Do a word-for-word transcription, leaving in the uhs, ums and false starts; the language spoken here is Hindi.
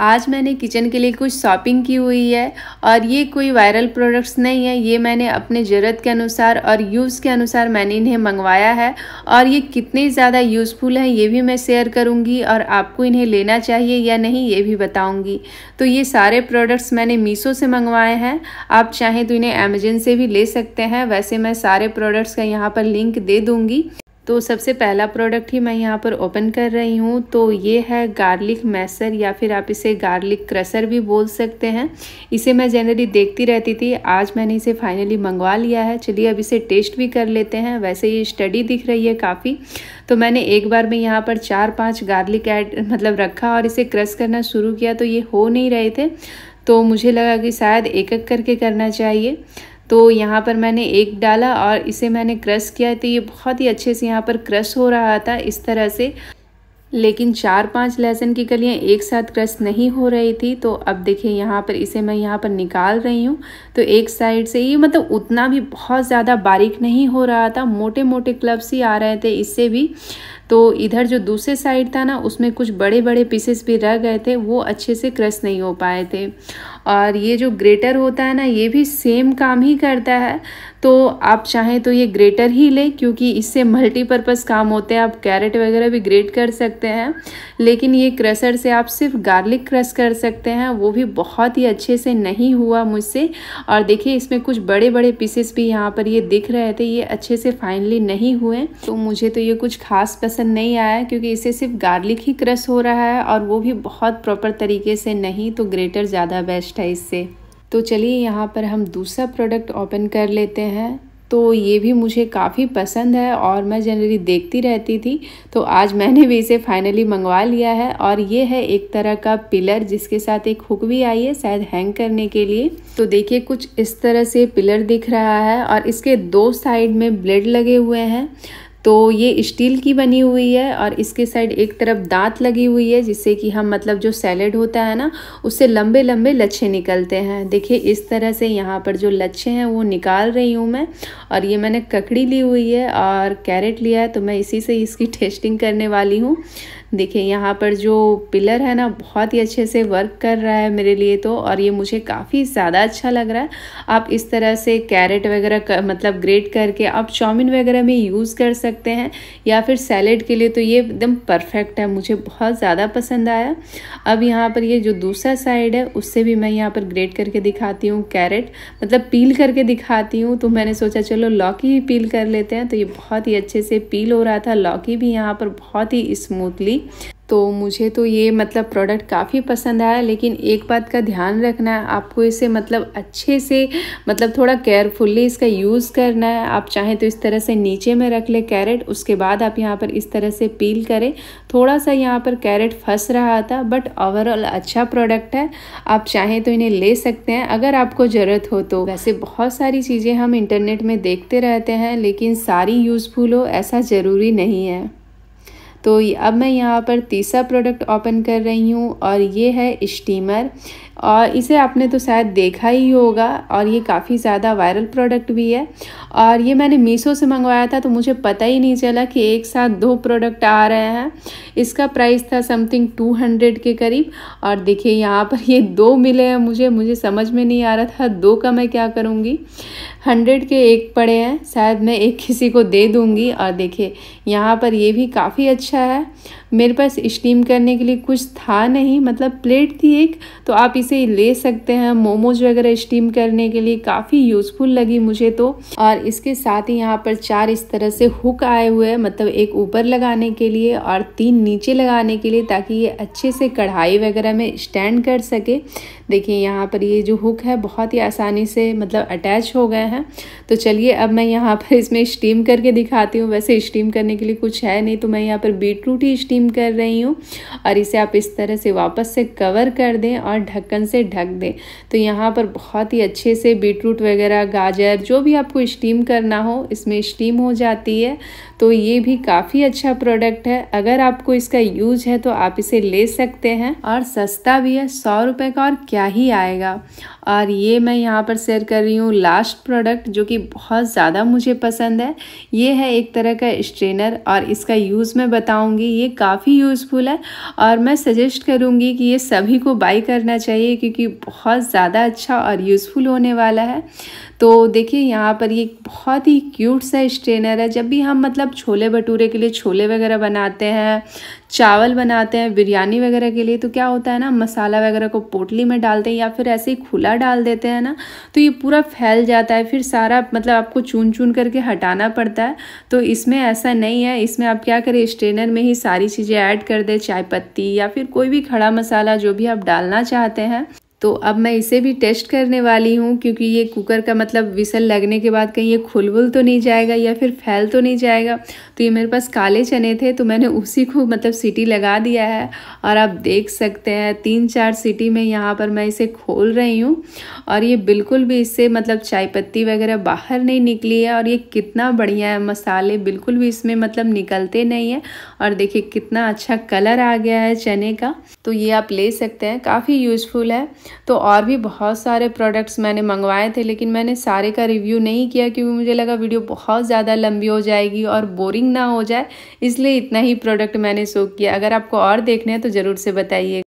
आज मैंने किचन के लिए कुछ शॉपिंग की हुई है और ये कोई वायरल प्रोडक्ट्स नहीं है। ये मैंने अपने ज़रूरत के अनुसार और यूज़ के अनुसार मैंने इन्हें मंगवाया है और ये कितने ज़्यादा यूज़फुल हैं ये भी मैं शेयर करूँगी और आपको इन्हें लेना चाहिए या नहीं ये भी बताऊँगी। तो ये सारे प्रोडक्ट्स मैंने मीशो से मंगवाए हैं। आप चाहें तो इन्हें अमेजन से भी ले सकते हैं। वैसे मैं सारे प्रोडक्ट्स का यहाँ पर लिंक दे दूँगी। तो सबसे पहला प्रोडक्ट ही मैं यहाँ पर ओपन कर रही हूँ। तो ये है गार्लिक मैशर या फिर आप इसे गार्लिक क्रशर भी बोल सकते हैं। इसे मैं जनरली देखती रहती थी, आज मैंने इसे फाइनली मंगवा लिया है। चलिए अब इसे टेस्ट भी कर लेते हैं। वैसे ये स्टडी दिख रही है काफ़ी। तो मैंने एक बार में यहाँ पर चार पाँच गार्लिक ऐड मतलब रखा और इसे क्रश करना शुरू किया तो ये हो नहीं रहे थे। तो मुझे लगा कि शायद एक एक करके करना चाहिए। तो यहाँ पर मैंने एक डाला और इसे मैंने क्रश किया तो ये बहुत ही अच्छे से यहाँ पर क्रश हो रहा था इस तरह से। लेकिन चार पांच लहसुन की कलियाँ एक साथ क्रश नहीं हो रही थी। तो अब देखिए यहाँ पर इसे मैं यहाँ पर निकाल रही हूँ। तो एक साइड से ये मतलब उतना भी बहुत ज़्यादा बारीक नहीं हो रहा था, मोटे मोटे क्लब्स ही आ रहे थे इससे भी। तो इधर जो दूसरे साइड था ना उसमें कुछ बड़े बड़े पीसेस भी रह गए थे, वो अच्छे से क्रश नहीं हो पाए थे। और ये जो ग्रेटर होता है ना ये भी सेम काम ही करता है। तो आप चाहें तो ये ग्रेटर ही लें क्योंकि इससे मल्टीपर्पज़ काम होते हैं। आप कैरेट वगैरह भी ग्रेट कर सकते हैं, लेकिन ये क्रशर से आप सिर्फ गार्लिक क्रश कर सकते हैं, वो भी बहुत ही अच्छे से नहीं हुआ मुझसे। और देखिए इसमें कुछ बड़े बड़े पीसेस भी यहाँ पर ये दिख रहे थे, ये अच्छे से फाइनली नहीं हुए। तो मुझे तो ये कुछ खास पसंद नहीं आया क्योंकि इससे सिर्फ गार्लिक ही क्रश हो रहा है और वो भी बहुत प्रॉपर तरीके से नहीं। तो ग्रेटर ज़्यादा बेस्ट है इससे। तो चलिए यहाँ पर हम दूसरा प्रोडक्ट ओपन कर लेते हैं। तो ये भी मुझे काफ़ी पसंद है और मैं जनरली देखती रहती थी, तो आज मैंने भी इसे फाइनली मंगवा लिया है। और ये है एक तरह का पिलर जिसके साथ एक हुक भी आई है शायद हैंग करने के लिए। तो देखिए कुछ इस तरह से पिलर दिख रहा है और इसके दो साइड में ब्लेड लगे हुए हैं। तो ये स्टील की बनी हुई है और इसके साइड एक तरफ दांत लगी हुई है जिससे कि हम मतलब जो सैलेड होता है ना उससे लंबे लंबे लच्छे निकलते हैं। देखिए इस तरह से यहाँ पर जो लच्छे हैं वो निकाल रही हूँ मैं। और ये मैंने ककड़ी ली हुई है और कैरेट लिया है, तो मैं इसी से इसकी टेस्टिंग करने वाली हूँ। देखिए यहाँ पर जो पिलर है ना बहुत ही अच्छे से वर्क कर रहा है मेरे लिए तो, और ये मुझे काफ़ी ज़्यादा अच्छा लग रहा है। आप इस तरह से कैरेट वगैरह मतलब ग्रेट करके आप चाउमीन वगैरह में यूज़ कर सकते हैं या फिर सैलेड के लिए, तो ये एकदम परफेक्ट है, मुझे बहुत ज़्यादा पसंद आया। अब यहाँ पर ये जो दूसरा साइड है उससे भी मैं यहाँ पर ग्रेट करके दिखाती हूँ, कैरेट मतलब पील करके दिखाती हूँ। तो मैंने सोचा चलो लौकी ही पील कर लेते हैं। तो ये बहुत ही अच्छे से पील हो रहा था, लौकी भी यहाँ पर बहुत ही स्मूथली। तो मुझे तो ये मतलब प्रोडक्ट काफ़ी पसंद आया। लेकिन एक बात का ध्यान रखना है, आपको इसे मतलब अच्छे से मतलब थोड़ा केयरफुली इसका यूज़ करना है। आप चाहें तो इस तरह से नीचे में रख ले कैरेट, उसके बाद आप यहाँ पर इस तरह से पील करें। थोड़ा सा यहाँ पर कैरेट फंस रहा था बट ओवरऑल अच्छा प्रोडक्ट है। आप चाहें तो इन्हें ले सकते हैं अगर आपको ज़रूरत हो तो। वैसे बहुत सारी चीज़ें हम इंटरनेट में देखते रहते हैं लेकिन सारी यूज़फुल हो ऐसा ज़रूरी नहीं है। तो अब मैं यहाँ पर तीसरा प्रोडक्ट ओपन कर रही हूँ और ये है स्टीमर। और इसे आपने तो शायद देखा ही होगा और ये काफ़ी ज़्यादा वायरल प्रोडक्ट भी है। और ये मैंने मीशो से मंगवाया था तो मुझे पता ही नहीं चला कि एक साथ दो प्रोडक्ट आ रहे हैं। इसका प्राइस था समथिंग टू हंड्रेड के करीब। और देखिए यहाँ पर ये दो मिले हैं मुझे मुझे समझ में नहीं आ रहा था दो का मैं क्या करूँगी। हंड्रेड के एक पड़े हैं, शायद मैं एक किसी को दे दूँगी। और देखिए यहाँ पर ये भी काफ़ी अच्छा है। मेरे पास स्टीम करने के लिए कुछ था नहीं, मतलब प्लेट थी एक, तो आप इसे ले सकते हैं मोमोज वगैरह स्टीम करने के लिए। काफ़ी यूज़फुल लगी मुझे तो। और इसके साथ ही यहाँ पर चार इस तरह से हुक आए हुए हैं, मतलब एक ऊपर लगाने के लिए और तीन नीचे लगाने के लिए, ताकि ये अच्छे से कढ़ाई वगैरह में स्टैंड कर सके। देखिए यहाँ पर ये जो हुक है बहुत ही आसानी से मतलब अटैच हो गए हैं। तो चलिए अब मैं यहाँ पर इसमें स्टीम करके दिखाती हूँ। वैसे स्टीम करने के लिए कुछ है नहीं, तो मैं यहाँ पर बीटरूट ही स्टीम कर रही हूँ। और इसे आप इस तरह से वापस से कवर कर दें और ढक्कन से ढक दें। तो यहाँ पर बहुत ही अच्छे से बीटरूट वगैरह गाजर जो भी आपको स्टीम करना हो इसमें स्टीम हो जाती है। तो ये भी काफ़ी अच्छा प्रोडक्ट है। अगर आपको इसका यूज है तो आप इसे ले सकते हैं और सस्ता भी है, सौ रुपये का और क्या ही आएगा। और ये मैं यहाँ पर शेयर कर रही हूँ लास्ट प्रोडक्ट जो कि बहुत ज़्यादा मुझे पसंद है। ये है एक तरह का स्ट्रेनर और इसका यूज़ मैं बताऊँगी। ये काफ़ी यूज़फुल है और मैं सजेस्ट करूँगी कि ये सभी को बाई करना चाहिए क्योंकि बहुत ज़्यादा अच्छा और यूज़फुल होने वाला है। तो देखिए यहाँ पर ये बहुत ही क्यूट सा स्ट्रेनर है। जब भी हम मतलब छोले भटूरे के लिए छोले वगैरह बनाते हैं, चावल बनाते हैं, बिरयानी वगैरह के लिए, तो क्या होता है ना, मसाला वगैरह को पोटली में डालते हैं या फिर ऐसे ही खुला डाल देते हैं ना, तो ये पूरा फैल जाता है, फिर सारा मतलब आपको चून चून करके हटाना पड़ता है। तो इसमें ऐसा नहीं है, इसमें आप क्या करें, स्ट्रेनर में ही सारी चीज़ें ऐड कर दें, चाय पत्ती या फिर कोई भी खड़ा मसाला जो भी आप डालना चाहते हैं। तो अब मैं इसे भी टेस्ट करने वाली हूँ क्योंकि ये कुकर का मतलब विसल लगने के बाद कहीं ये खुलवुल तो नहीं जाएगा या फिर फैल तो नहीं जाएगा। तो ये मेरे पास काले चने थे तो मैंने उसी को मतलब सीटी लगा दिया है और आप देख सकते हैं तीन चार सीटी में यहाँ पर मैं इसे खोल रही हूँ और ये बिल्कुल भी इससे मतलब चाय पत्ती वगैरह बाहर नहीं निकली है और ये कितना बढ़िया है, मसाले बिल्कुल भी इसमें मतलब निकलते नहीं है। और देखिए कितना अच्छा कलर आ गया है चने का। तो ये आप ले सकते हैं, काफ़ी यूज़फुल है। तो और भी बहुत सारे प्रोडक्ट्स मैंने मंगवाए थे लेकिन मैंने सारे का रिव्यू नहीं किया क्योंकि मुझे लगा वीडियो बहुत ज़्यादा लंबी हो जाएगी और बोरिंग ना हो जाए, इसलिए इतना ही प्रोडक्ट मैंने शो किया। अगर आपको और देखने हैं तो ज़रूर से बताइए।